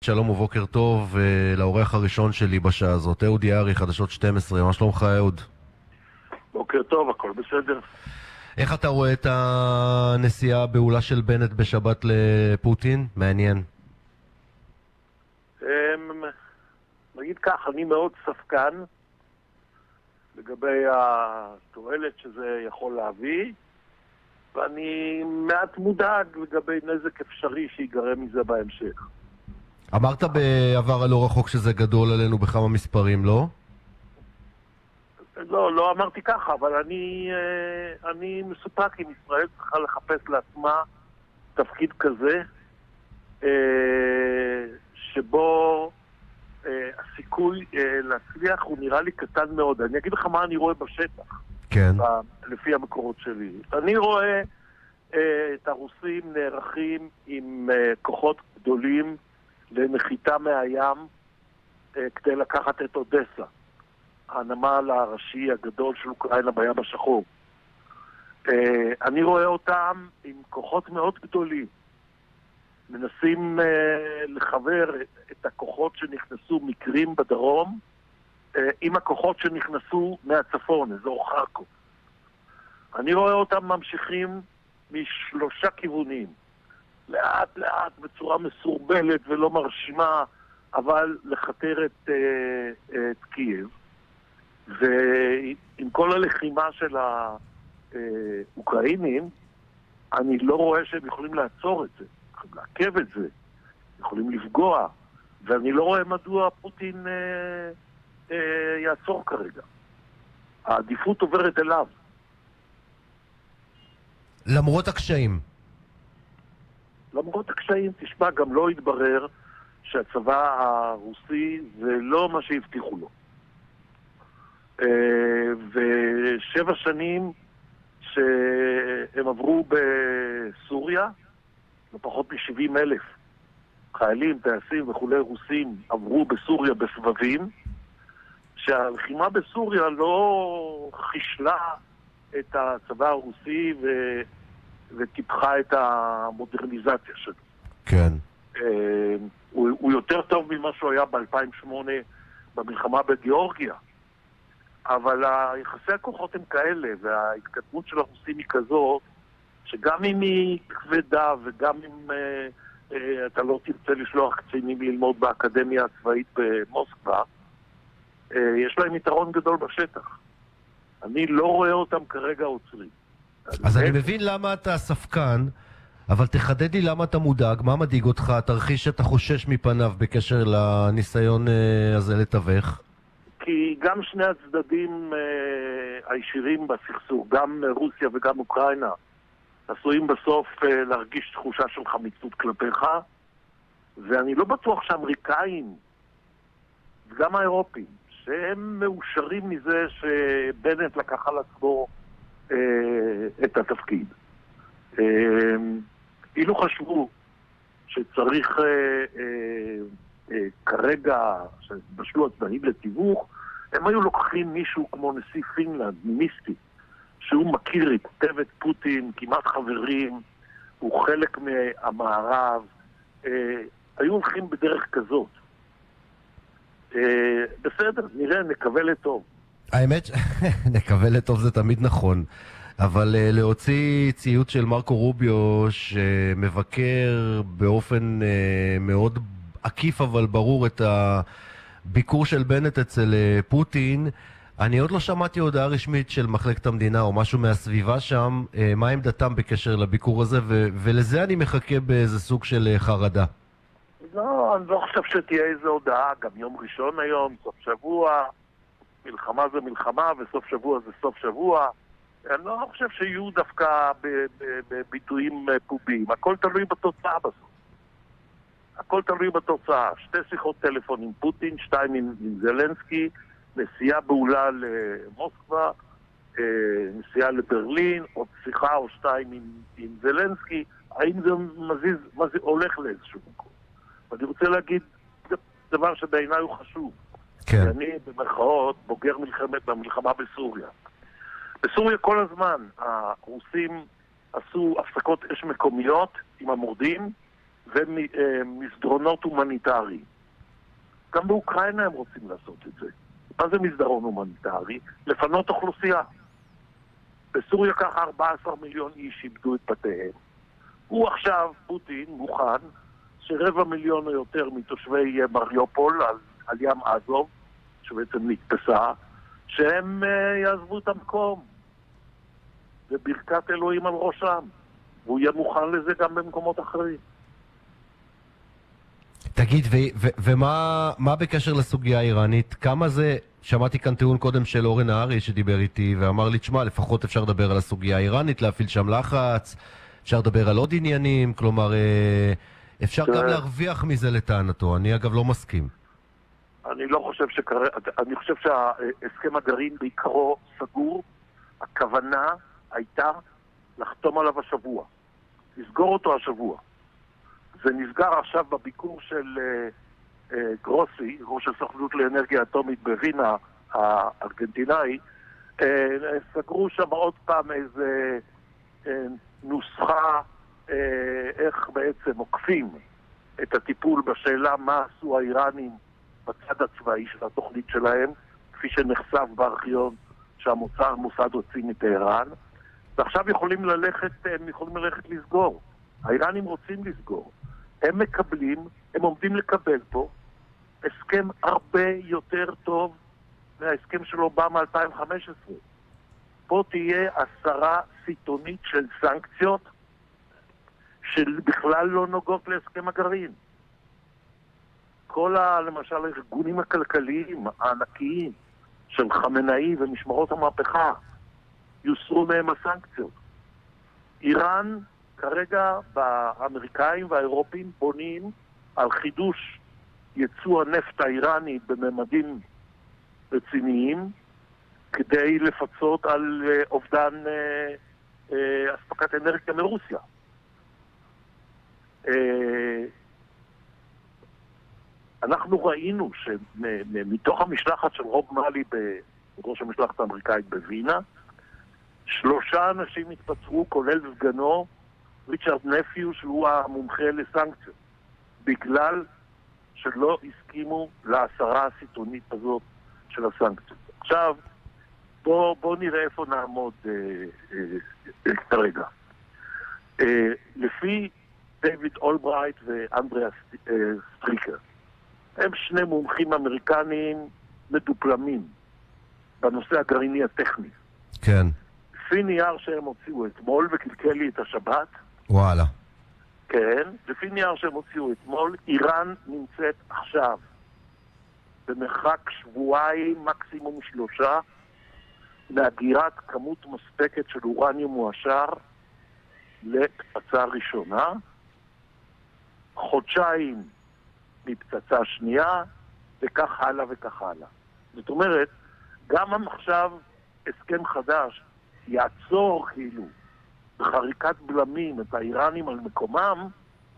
שלום ובוקר טוב לאורח הראשון שלי בשעה הזאת, אהוד יערי, חדשות 12. מה שלומך אהוד? בוקר טוב, הכל בסדר. איך אתה רואה את הנסיעה הבעולה של בנט בשבת לפוטין? מעניין. נגיד כך, אני מאוד ספקן לגבי התועלת שזה יכול להביא, ואני מעט מודאג לגבי נזק אפשרי שיגרם מזה בהמשך. אמרת בעבר הלא רחוק שזה גדול עלינו בכמה מספרים, לא? לא אמרתי ככה, אבל אני מסופק אם ישראל צריכה לחפש לעצמה תפקיד כזה, שבו הסיכוי להצליח הוא נראה לי קטן מאוד. אני אגיד לך מה אני רואה בשטח. כן. לפי המקורות שלי. אני רואה את הרוסים נערכים עם כוחות גדולים לנחיתה מהים כדי לקחת את אודסה, הנמל הראשי הגדול של אוקראינה בים השחור. אני רואה אותם עם כוחות מאוד גדולים, מנסים לחבר את הכוחות שנכנסו מקרים בדרום עם הכוחות שנכנסו מהצפון, אזור חרקוב. אני רואה אותם ממשיכים משלושה כיוונים, לאט לאט בצורה מסורבלת ולא מרשימה, אבל לחתר את קייב. ועם כל הלחימה של האוקראינים, אני לא רואה שהם יכולים לעצור את זה, יכולים לעכב את זה, יכולים לפגוע, ואני לא רואה מדוע פוטין יעצור כרגע. העדיפות עוברת אליו. למרות הקשיים. למרות הקשיים, תשמע, גם לא התברר שהצבא הרוסי זה לא מה שהבטיחו לו. ו7 שנים שהם עברו בסוריה, לפחות מ70,000 חיילים, טייסים וכולי רוסים עברו בסוריה בסבבים, שהלחימה בסוריה לא חישלה את הצבא הרוסי וטיפחה את המודרניזציה שלו. כן. הוא יותר טוב ממה שהוא היה ב-2008 במלחמה בגיאורגיה. אבל יחסי הכוחות הם כאלה, וההתקדמות של הרוסים היא כזאת, שגם אם היא כבדה וגם אם אתה לא תרצה לשלוח קצינים ללמוד באקדמיה הצבאית במוסקבה, יש להם יתרון גדול בשטח. אני לא רואה אותם כרגע עוצרים. אז אני מבין למה אתה ספקן, אבל תחדד לי למה אתה מודאג, מה מדאיג אותך, תרחיש שאתה חושש מפניו בקשר לניסיון הזה לתווך? כי גם שני הצדדים הישירים בסכסוך, גם רוסיה וגם אוקראינה, עשויים בסוף להרגיש תחושה של חמיצות כלפיך, ואני לא בטוח שהאמריקאים וגם האירופים, שהם מאושרים מזה שבנט לקח על עצמו את התפקיד. אילו חשבו שצריך כרגע, שבשלו הצבאים לתיווך, הם היו לוקחים מישהו כמו נשיא פינלנד, מיסטי, שהוא מכיר היטב את פוטין, כמעט חברים, הוא חלק מהמערב, היו הולכים בדרך כזאת. בסדר, נראה, נקווה לטוב. האמת, נקווה לטוב זה תמיד נכון, אבל להוציא ציוץ של מרקו רוביו שמבקר באופן מאוד עקיף אבל ברור את הביקור של בנט אצל פוטין, אני עוד לא שמעתי הודעה רשמית של מחלקת המדינה או משהו מהסביבה שם, מה עמדתם בקשר לביקור הזה, ולזה אני מחכה באיזה סוג של חרדה. לא, אני לא חושב שתהיה איזו הודעה, גם יום ראשון היום, סוף שבוע, מלחמה זה מלחמה וסוף שבוע זה סוף שבוע. אני לא חושב שיהיו דווקא בביטויים פומביים, הכל תלוי בתוצאה בסוף. הכל תלוי בתוצאה. 2 שיחות טלפון עם פוטין, 2 עם זלנסקי, נסיעה בעולה למוסקבה, נסיעה לברלין, עוד שיחה או 2 עם זלנסקי. האם זה מזיז, מה זה הולך לאיזשהו מקום? ואני רוצה להגיד דבר שבעיניי הוא חשוב. כן. אני במרכאות בוגר במלחמה בסוריה. בסוריה כל הזמן הרוסים עשו הפסקות אש מקומיות עם המורדים, ומסדרונות הומניטריים. גם באוקראינה הם רוצים לעשות את זה. מה זה מסדרון הומניטרי? לפנות אוכלוסייה. בסוריה ככה 14 מיליון איש איבדו את בתיהם. הוא עכשיו, פוטין, מוכן שרבע מיליון או יותר מתושבי מריופול על ים אזוב, שבעצם נתפסה, שהם יעזבו את המקום. וברכת אלוהים על ראשם. והוא יהיה מוכן לזה גם במקומות אחרים. תגיד, ומה בקשר לסוגיה האיראנית? כמה זה, שמעתי כאן טיעון קודם של אורן נהרי שדיבר איתי ואמר לי, תשמע, לפחות אפשר לדבר על הסוגיה האיראנית, להפעיל שם לחץ, אפשר לדבר על עוד עניינים, כלומר, אפשר גם להרוויח מזה לטענתו. אני אגב לא מסכים. אני חושב שהסכם הגרעין בעיקרו סגור. הכוונה הייתה לחתום עליו השבוע. לסגור אותו השבוע. זה נסגר עכשיו בביקור של גרוסי, ראש הסוכנות לאנרגיה אטומית בווינה, הארגנטינאי. סגרו שם עוד פעם איזה נוסחה איך בעצם עוקפים את הטיפול בשאלה מה עשו האיראנים בצד הצבאי של התוכנית שלהם, כפי שנחשף בארכיון שהמוסד הוציא מטהרן, ועכשיו הם יכולים ללכת לסגור. האיראנים רוצים לסגור. הם עומדים לקבל פה הסכם הרבה יותר טוב מההסכם של אובמה 2015. פה תהיה הסרה סיטונית של סנקציות שבכלל לא נוגעות להסכם הגרעין. למשל, הארגונים הכלכליים הענקיים של חמינאי ומשמרות המהפכה יוסרו מהם הסנקציות. איראן כרגע באמריקאים והאירופים בונים על חידוש ייצוא הנפט האיראני בממדים רציניים כדי לפצות על אובדן אספקת אנרגיה מרוסיה. אנחנו ראינו שמתוך המשלחת של רוב מאלי, ראש המשלחת האמריקאית בווינה, 3 אנשים התפטרו, כולל סגנו, ריצ'רד נפיו, שהוא המומחה לסנקציות, בגלל שלא הסכימו להסרה הסיטונית הזאת של הסנקציות. עכשיו, בוא נראה איפה נעמוד כרגע. לפי דיוויד אולברייט ואנדריאס סטריקר, הם 2 מומחים אמריקנים מדופלמים בנושא הגרעיני הטכני. כן. לפי נייר שהם הוציאו אתמול, וקלקל לי את השבת. וואלה. כן, לפי נייר שהם הוציאו אתמול, איראן נמצאת עכשיו במרחק 2 מקסימום 3 להגירת כמות מספקת של אורניום מועשר לפצצה ראשונה, 1 חודשיים מפצצה שנייה, וכך הלאה וכך הלאה. זאת אומרת, גם עכשיו הסכם חדש יעצור כאילו בחריקת בלמים את האיראנים על מקומם,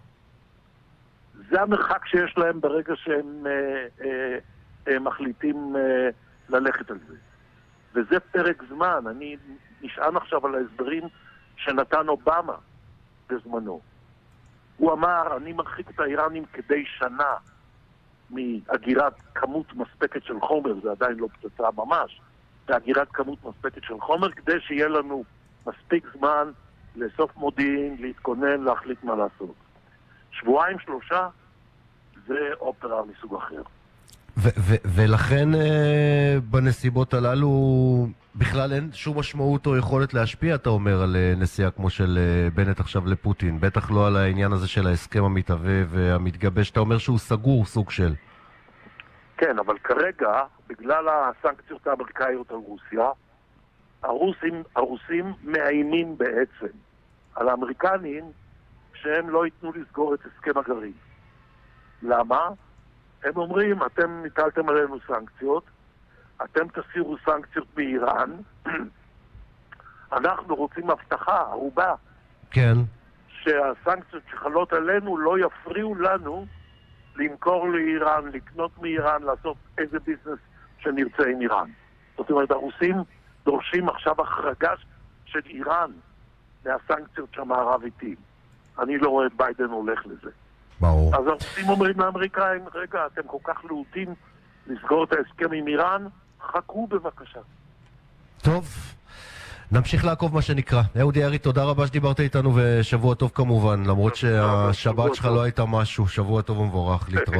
זה המרחק שיש להם ברגע שהם מחליטים ללכת על זה. וזה פרק זמן. אני נשען עכשיו על ההסברים שנתן אובמה בזמנו. הוא אמר, אני מרחיק את האיראנים כדי שנה מהגירת כמות מספקת של חומר, זה עדיין לא פצצה ממש, והגירת כמות מספקת של חומר, כדי שיהיה לנו מספיק זמן לאסוף מודיעין, להתכונן, להחליט מה לעשות. 2-3 זה אופרה מסוג אחר. ולכן בנסיבות הללו בכלל אין שום משמעות או יכולת להשפיע, אתה אומר, על נסיעה כמו של בנט עכשיו לפוטין. בטח לא על העניין הזה של ההסכם המתהווה והמתגבש. אתה אומר שהוא סגור סוג של. כן, אבל כרגע, בגלל הסנקציות האמריקאיות על רוסיה, הרוסים מאיימים בעצם על האמריקנים שהם לא ייתנו לסגור את הסכם הגרעין. למה? הם אומרים, אתם נטלתם עלינו סנקציות, אתם תסירו סנקציות מאיראן, אנחנו רוצים הבטחה, ערובה, כן. שהסנקציות שחלות עלינו לא יפריעו לנו למכור לאיראן, לקנות מאיראן, לעשות איזה ביזנס שנרצה עם איראן. זאת אומרת, הרוסים דורשים עכשיו החרגה של איראן מהסנקציות שהמערב איתי. אני לא רואה את ביידן הולך לזה. ברור. אז הרוסים אומרים לאמריקאים, רגע, אתם כל כך להוטים לסגור את ההסכם עם איראן, חכו בבקשה. טוב, נמשיך לעקוב מה שנקרא. אהוד יערי, תודה רבה שדיברת איתנו, ושבוע טוב כמובן, למרות שהשבת שלך לא הייתה משהו. שבוע טוב ומבורך, להתראות.